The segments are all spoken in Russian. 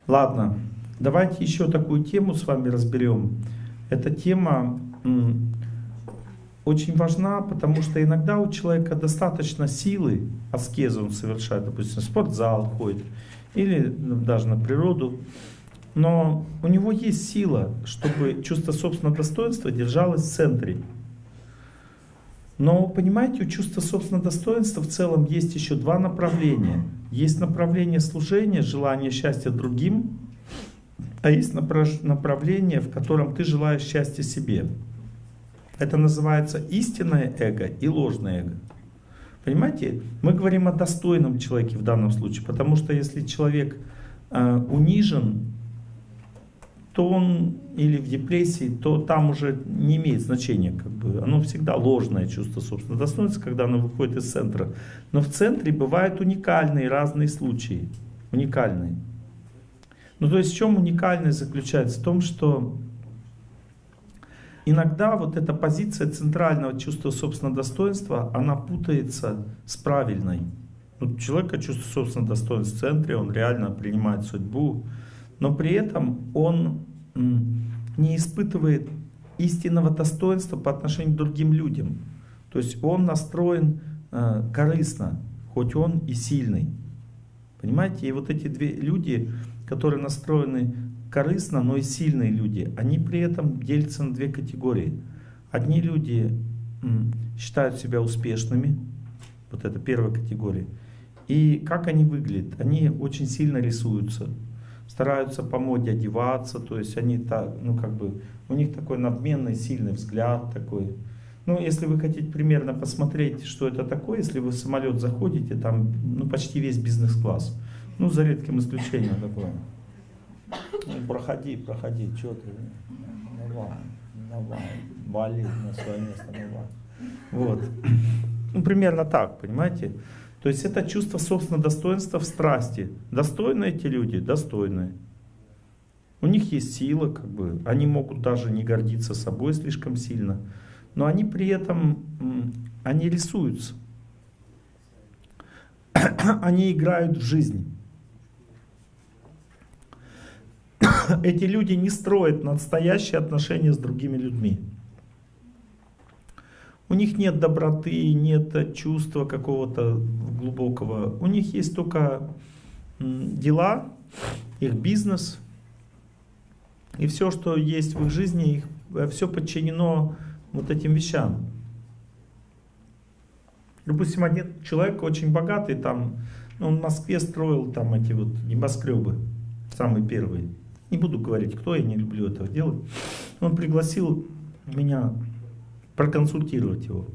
Ладно, давайте еще такую тему с вами разберем. Эта тема очень важна, потому что иногда у человека достаточно силы, аскезу он совершает, допустим, в спортзал ходит, или даже на природу, но у него есть сила, чтобы чувство собственного достоинства держалось в центре. Но, понимаете, у чувства собственного достоинства в целом есть еще два направления. Есть направление служения, желание счастья другим, а есть направление, в котором ты желаешь счастья себе. Это называется истинное эго и ложное эго. Понимаете, мы говорим о достойном человеке в данном случае, потому что если человек унижен, то он или в депрессии, то там уже не имеет значения, как бы. Оно всегда ложное чувство собственного достоинства, когда оно выходит из центра. Но в центре бывают уникальные разные случаи. Уникальные. Ну то есть в чем уникальность заключается? В том, что иногда вот эта позиция центрального чувства собственного достоинства, она путается с правильной. У человека чувство собственного достоинства в центре, он реально принимает судьбу, но при этом он не испытывает истинного достоинства по отношению к другим людям. То есть он настроен корыстно, хоть он и сильный. Понимаете? И вот эти две люди, которые настроены корыстно, но и сильные люди, они при этом делятся на две категории. Одни люди считают себя успешными, вот это первая категория. И как они выглядят? Они очень сильно рисуются, стараются по моде одеваться, то есть они так, ну как бы, у них такой надменный, сильный взгляд такой. Ну, если вы хотите примерно посмотреть, что это такое, если вы в самолет заходите, там ну, почти весь бизнес-класс. Ну, за редким исключением такое. Ну, проходи, что ты, давай, вали на свое место, давай. Вот. Ну, примерно так, понимаете? То есть это чувство собственного достоинства в страсти. Достойны эти люди? Достойные. У них есть сила, как бы, они могут даже не гордиться собой слишком сильно, но они при этом, они рисуются. Они играют в жизнь. Эти люди не строят настоящие отношения с другими людьми. У них нет доброты, нет чувства какого-то глубокого. У них есть только дела, их бизнес. И все, что есть в их жизни, все подчинено вот этим вещам. Допустим, один человек очень богатый, там, он в Москве строил там эти вот небоскребы, самые первые. Не буду говорить, кто, я не люблю этого делать. Он пригласил меня проконсультировать его.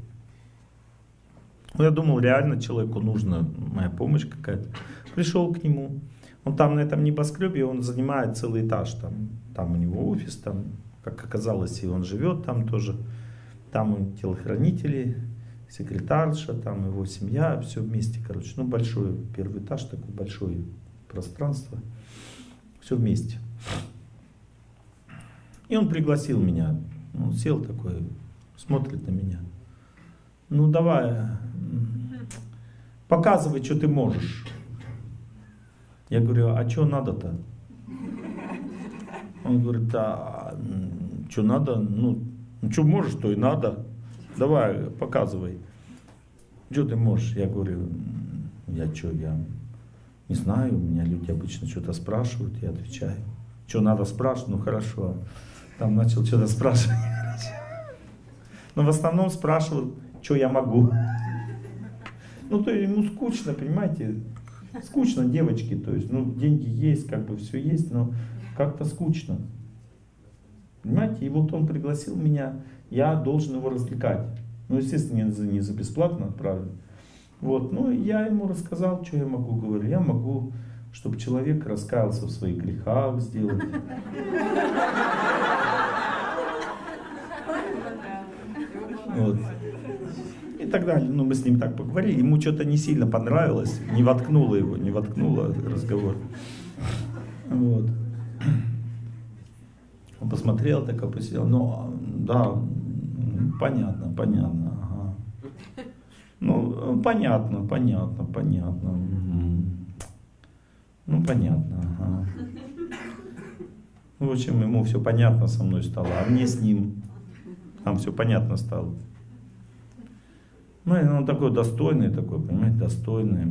Я думал, реально человеку нужна моя помощь какая-то. Пришел к нему. Он там на этом небоскребе, он занимает целый этаж. Там у него офис, там, как оказалось, и он живет там тоже. Там у телохранители, секретарша, там его семья, все вместе, короче. Ну, большой первый этаж, такое большое пространство. Все вместе. И он пригласил меня. Он сел такой, смотрит на меня. Ну давай, показывай, что ты можешь. Я говорю, а что надо-то? Он говорит, а что надо? Ну что можешь, то и надо. Давай, показывай. Что ты можешь? Я говорю, я не знаю, меня люди обычно что-то спрашивают, я отвечаю. Что надо спрашивать? Ну хорошо. Там начал что-то спрашивать. Но в основном спрашивал, что я могу. Ну, то есть ему скучно, понимаете? Скучно девочки, то есть, ну, деньги есть, как бы все есть, но как-то скучно. Понимаете? И вот он пригласил меня, я должен его развлекать. Ну, естественно, не за бесплатно, правильно. Вот, ну, я ему рассказал, что я могу, говорю. Я могу, чтобы человек раскаялся в своих грехах, сделать. Вот. И так далее. Ну, мы с ним так поговорили. Ему что-то не сильно понравилось. Не воткнуло разговор. Вот. Он посмотрел, так посидел. Ну, да, понятно. Ага. Ну, понятно. Ну, понятно, ага. В общем, ему все понятно со мной стало, а мне с ним. Нам все понятно стало. Ну, и он такой достойный, такой, понимаете, достойный.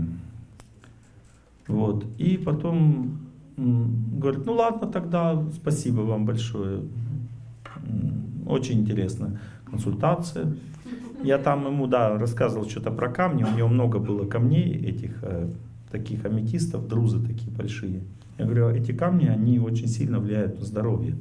Вот. И потом говорит, ну ладно, тогда спасибо вам большое. Очень интересная консультация. Я там ему, да, рассказывал что-то про камни. У него много было камней, этих таких аметистов, друзы такие большие. Я говорю, эти камни, они очень сильно влияют на здоровье.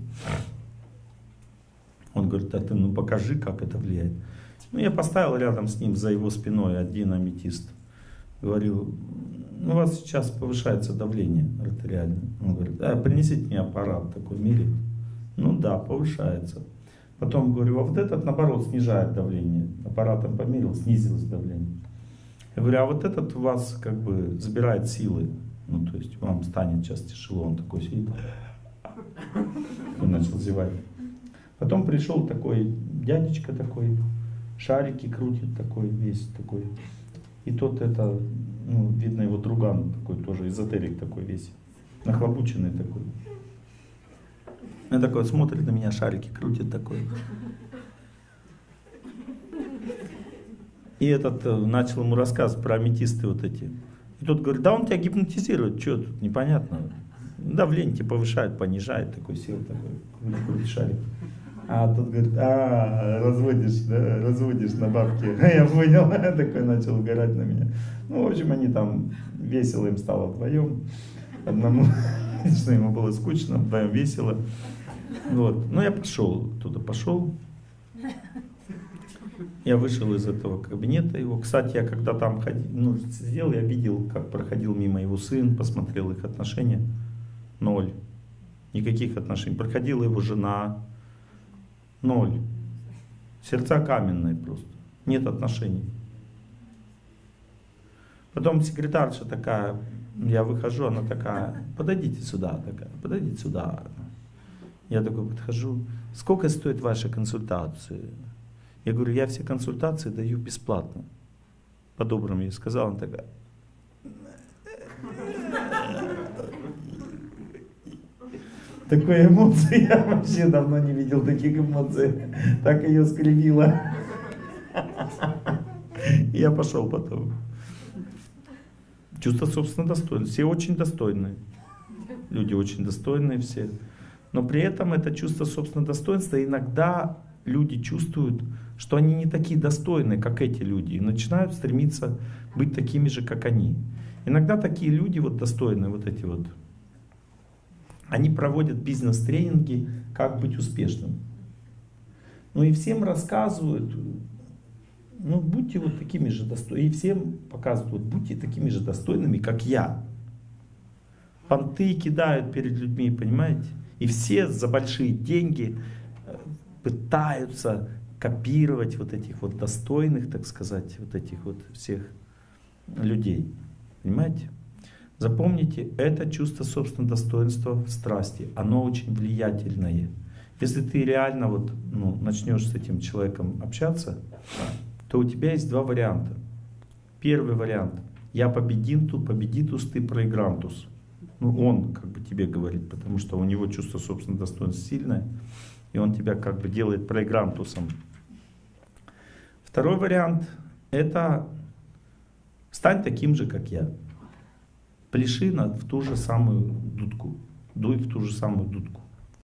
Он говорит, а ты ну покажи, как это влияет. Ну, я поставил рядом с ним, за его спиной, один аметист. Говорю, ну, у вас сейчас повышается давление артериальное. Он говорит, принесите мне аппарат такой, мерить. Ну да, повышается. Потом говорю, а вот этот, наоборот, снижает давление. Аппаратом померил, снизилось давление. Я говорю, а вот этот у вас как бы забирает силы. Ну, то есть вам станет сейчас тяжело. Он такой сидит. Он начал зевать. Потом пришел такой дядечка такой, шарики крутит такой, весь такой. И тот это, ну, видно его друган такой тоже, эзотерик такой весь, нахлобученный такой. Он такой смотрит на меня, шарики крутит такой. И этот начал ему рассказывать про аметисты вот эти. И тот говорит, да он тебя гипнотизирует, что тут непонятно. Давление тебе повышает, понижает, такой сил такой, крутит шарик. А тот говорит, разводишь на бабки. Я понял, такой начал угорать на меня. Ну, в общем, они там, весело им стало вдвоем. Одному, что ему было скучно, вдвоем весело. Вот. Ну, я пошел. Я вышел из этого кабинета его. Кстати, я когда там сидел, я видел, как проходил мимо его сын, посмотрел их отношения. 0. Никаких отношений. Проходила его жена. 0. Сердца каменные просто. Нет отношений. Потом секретарша такая, я выхожу, она такая, подойдите сюда, подойдите сюда. Я такой подхожу, сколько стоит ваша консультация? Я говорю, я все консультации даю бесплатно. По-доброму ей сказал, она такая. Такой эмоции я вообще давно не видел, таких эмоций. Так ее скривило. Я пошел потом. Чувство собственного достоинства. Все очень достойные. Люди очень достойные все. Но при этом это чувство собственного достоинства иногда люди чувствуют, что они не такие достойные, как эти люди, и начинают стремиться быть такими же, как они. Иногда такие люди, вот достойные, вот эти вот, они проводят бизнес-тренинги, как быть успешным. Ну и всем рассказывают, ну будьте вот такими же достойными, и всем показывают, будьте такими же достойными, как я. Понты кидают перед людьми, понимаете? И все за большие деньги пытаются копировать вот этих вот достойных, так сказать, вот этих вот всех людей. Понимаете? Запомните, это чувство собственного достоинства в страсти, оно очень влиятельное. Если ты реально вот, начнешь с этим человеком общаться, то у тебя есть два варианта. Первый вариант. Я победитус, ты проигрантус. Он как бы тебе говорит, потому что у него чувство собственного достоинства сильное, и он тебя как бы делает проигрантусом. Второй вариант — это стань таким же, как я. Пляши в ту же самую дудку, дуй в ту же самую дудку.